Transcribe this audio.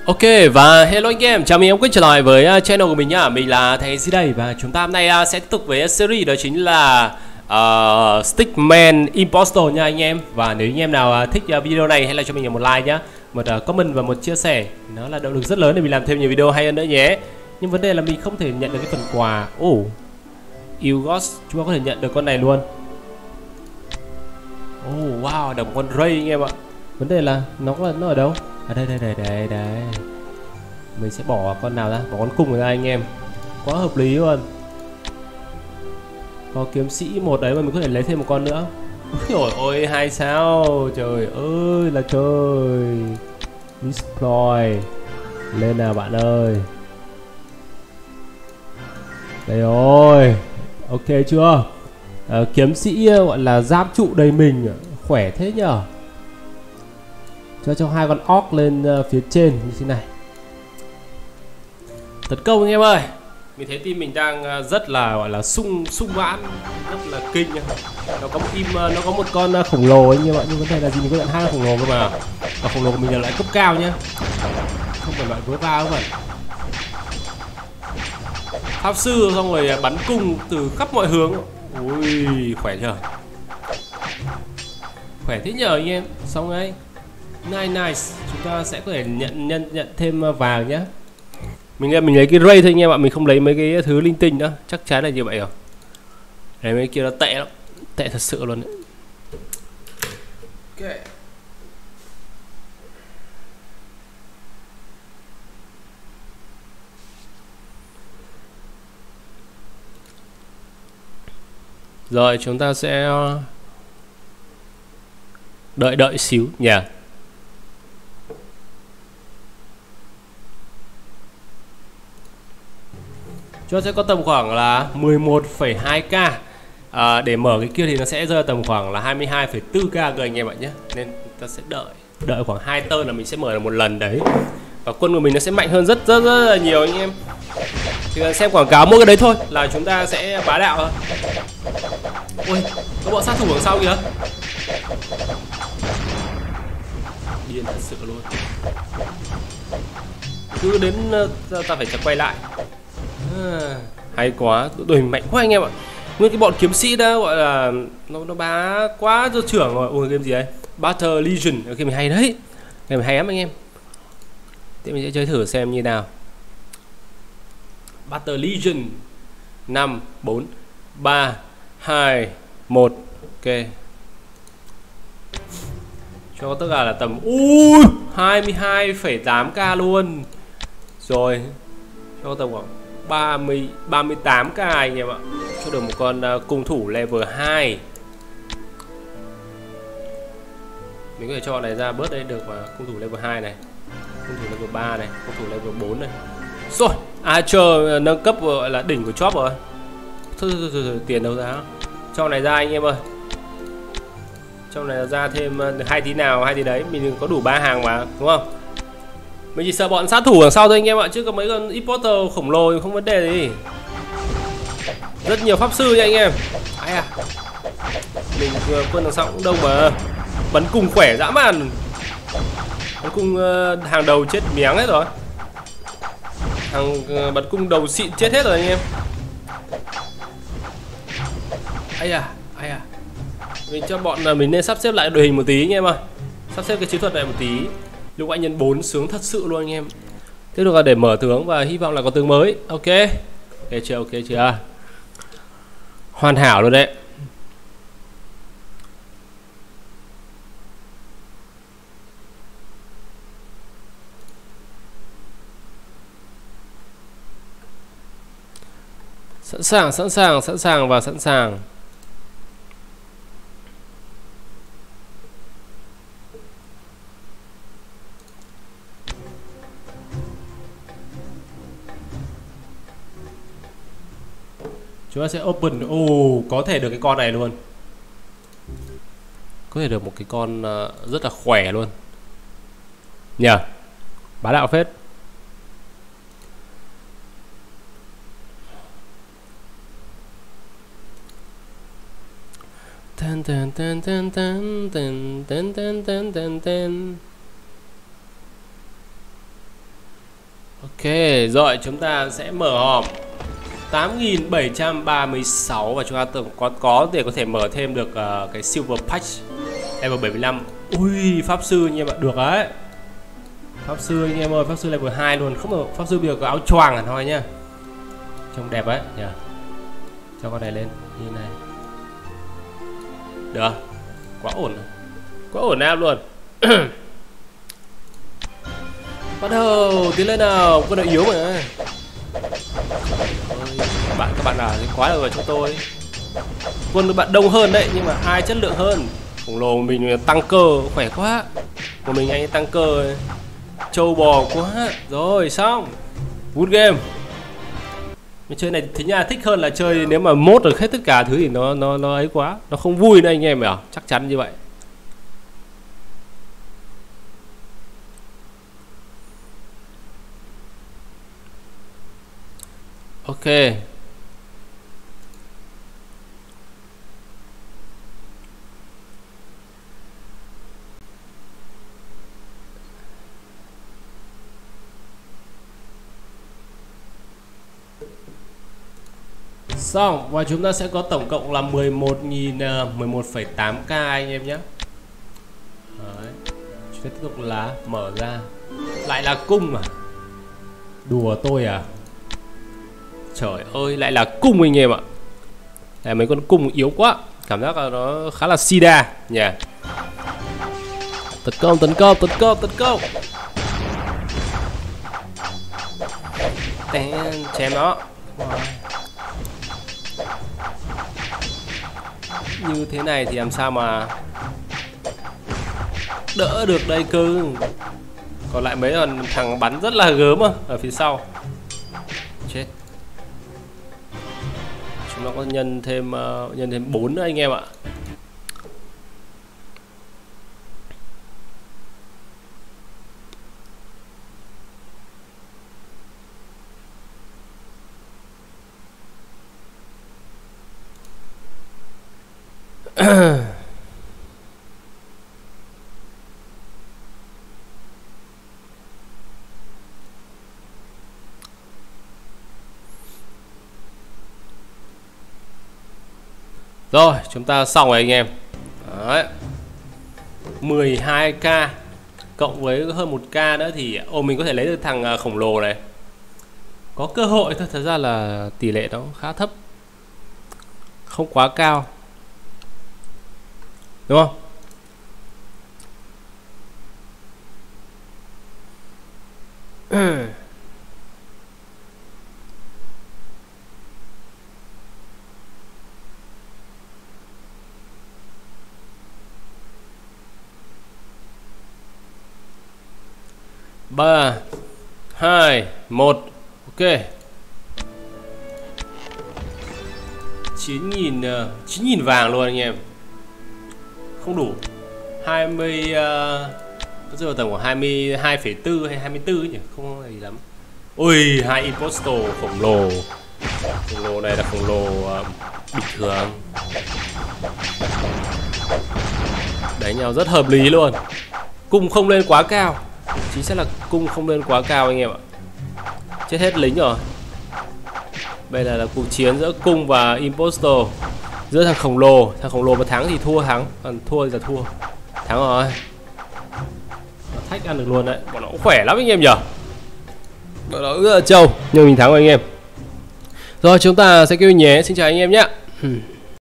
Ok và hello anh em, chào mừng em quay trở lại với channel của mình nhá. Mình là Thầy Di đây và chúng ta hôm nay sẽ tiếp tục với series đó chính là Stickman Impostor nha anh em. Và nếu anh em nào thích video này, hãy lại cho mình một like nhá, một comment và một chia sẻ. Nó là động lực rất lớn để mình làm thêm nhiều video hay hơn nữa nhé. Nhưng vấn đề là mình không thể nhận được cái phần quà. Ilgos, chúng ta có thể nhận được con này luôn. Wow, được con Ray anh em ạ. Vấn đề là nó ở đâu? Đây. Mình sẽ bỏ con nào ra? Bỏ con cung ra anh em. Quá hợp lý luôn. Có kiếm sĩ một đấy mà mình có thể lấy thêm một con nữa. Ôi ôi, 2 sao. Trời ơi là trời. Destroy. Lên nào bạn ơi. Đây rồi. Ok chưa? Kiếm sĩ gọi là giáp trụ đầy mình. Khỏe thế nhở. Cho 2 con orc lên phía trên như thế này. Tấn công anh em ơi. Mình thấy team mình đang rất là gọi là sung mãn, rất là kinh. Nó có một team, nó có một con khổng lồ anh em ạ, nhưng vấn đề là gì, mình có nhận 2 con khổng lồ cơ mà. Và khổng lồ của mình là loại cấp cao nhá, không phải loại vớ va không vậy. Pháp sư xong rồi bắn cung từ khắp mọi hướng. Ui khỏe chưa, khỏe thế nhờ anh em. Xong đấy, nice. Chúng ta sẽ có thể nhận thêm vàng nhá. Mình lấy cái ray thôi anh em ạ, mình không lấy mấy cái thứ linh tinh nữa, chắc chắn là như vậy rồi. Đấy, mấy kia nó tệ lắm, tệ thật sự luôn đấy. Okay. Rồi chúng ta sẽ đợi xíu nhỉ. Chúng ta sẽ có tầm khoảng là 11,2k. Để mở cái kia thì nó sẽ rơi tầm khoảng là 22,4k rồi anh em ạ nhé. Nên ta sẽ đợi khoảng 2 turn là mình sẽ mở được một lần đấy. Và quân của mình nó sẽ mạnh hơn rất là nhiều anh em. Thì xem quảng cáo mỗi cái đấy thôi là chúng ta sẽ bá đạo thôi. Ui, có bọn sát thủ đằng sau kìa. Điên thật sự luôn. Cứ đến ta phải quay lại. Hay quá, đội hình mạnh quá anh em ạ. Nguyên cái bọn kiếm sĩ đó gọi là nó bá quá cho trưởng rồi. Ôi game gì đấy, Battle Legion, game này hay đấy, game này hay lắm anh em. Thì mình sẽ chơi thử xem như nào. Battle Legion 5 4 3 2 1. Ok, cho tất cả là tầm 22,8k luôn. Rồi cho tầm khoảng 38k anh em ạ. Cho được một con cung thủ level 2. Mình có thể cho này ra bớt đây được, mà cung thủ level 2 này, cung thủ level 3 này, cung thủ level 4 này. Rồi, Archer nâng cấp gọi là đỉnh của chop rồi. Thôi, tiền đâu ra. Cho này ra anh em ơi. Trong này ra thêm 2 tí nào 2 tí đấy, mình có đủ 3 hàng mà, đúng không? Mình chỉ sợ bọn sát thủ đằng sau thôi anh em ạ, chứ có mấy con importer khổng lồ thì không vấn đề gì. Rất nhiều pháp sư nha anh em. Mình quân đằng sau cũng đông mà. Bắn cung khỏe dã man. Bắn cung hàng đầu chết miếng hết rồi. Hàng bắn cung đầu xịn chết hết rồi anh em. Mình cho bọn là mình nên sắp xếp lại đội hình một tí anh em ơi. Sắp xếp cái chiến thuật này một tí. Lúc anh nhân 4 sướng thật sự luôn anh em. Tiếp tục là để mở tướng và hy vọng là có tướng mới. Ok chưa? Hoàn hảo luôn đấy. Sẵn sàng. Chúng ta sẽ open. Có thể được cái con này luôn. Có thể được một cái con rất là khỏe luôn nhờ. Bá đạo phết. Ok, rồi chúng ta sẽ mở hòm 8736 và chúng ta tưởng có để có thể mở thêm được cái Silver Patch level 75. Ui, pháp sư anh em ạ, được đấy. Pháp sư anh em ơi, pháp sư level 2 luôn, không được pháp sư bây giờ có áo choàng hẳn thôi nhá. Trông đẹp đấy nhỉ. Cho con này lên như này. Được. Quá ổn. Quá ổn áp luôn. Bắt đầu tiến lên nào, con này yếu mà. Các bạn nào thì quá rồi chúng tôi. Quân các bạn đông hơn đấy nhưng mà ai chất lượng hơn. Khổng lồ mình tăng cơ khỏe quá. Của mình anh ấy tăng cơ trâu bò quá. Rồi xong. Good game. Cái chơi này thì nhà thích hơn là chơi nếu mà mốt được hết tất cả thứ thì nó ấy quá, nó không vui nữa anh em ạ, chắc chắn như vậy. Ok. Xong và chúng ta sẽ có tổng cộng là 11.011,8k anh em nhé. Đấy. Chúng ta tiếp tục là mở ra. Lại là cung à? Đùa tôi à? Trời ơi, lại là cung anh em ạ. Này mấy con cung yếu quá, cảm giác là nó khá là sida nhỉ. Yeah. Tấn công, tấn công, tấn công, tấn công. Chém nó. Như thế này thì làm sao mà đỡ được đây cơ. Còn lại mấy thằng bắn rất là gớm ở phía sau. Chết. Chúng nó có nhân thêm 4 nữa anh em ạ. Rồi, chúng ta xong rồi anh em. Đấy. 12k cộng với hơn 1k nữa thì mình có thể lấy được thằng khổng lồ này. Có cơ hội thôi, thật ra là tỷ lệ nó khá thấp. Không quá cao. Đúng không? Ba, 2, 1. Ok. 9.000 vàng luôn anh em. Không đủ. 20 nó rơi vào tầm của 22,4 hay 24 nhỉ, không gì lắm. Ui, 2 impostor khổng lồ. Khổng lồ này là khổng lồ bình thường. Đánh nhau rất hợp lý luôn. Cung không lên quá cao. Chính xác là cung không lên quá cao anh em ạ. Chết hết lính rồi. Bây giờ là cuộc chiến giữa cung và impostor, giữa thằng khổng lồ. Thằng khổng lồ mà thắng thì thắng, còn thua thì là thua. Thắng rồi. Nó thách ăn được luôn đấy. Bọn nó cũng khỏe lắm anh em nhỉ. Bọn nó rất là trâu. Nhưng mình thắng rồi anh em. Rồi chúng ta sẽ kêu nhé. Xin chào anh em nhé.